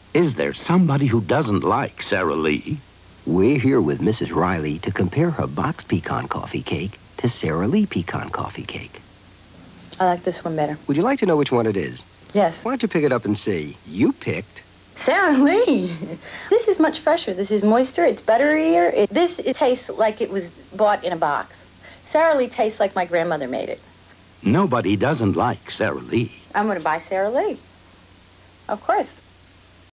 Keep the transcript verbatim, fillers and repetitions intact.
Is there somebody who doesn't like Sara Lee? We're here with Missus Riley to compare her box pecan coffee cake to Sara Lee pecan coffee cake. I like this one better. Would you like to know which one it is? Yes. Why don't you pick it up and see? You picked... Sara Lee! This is much fresher. This is moister. It's butterier. It, this it tastes like it was bought in a box. Sara Lee tastes like my grandmother made it. Nobody doesn't like Sara Lee. I'm going to buy Sara Lee. Of course.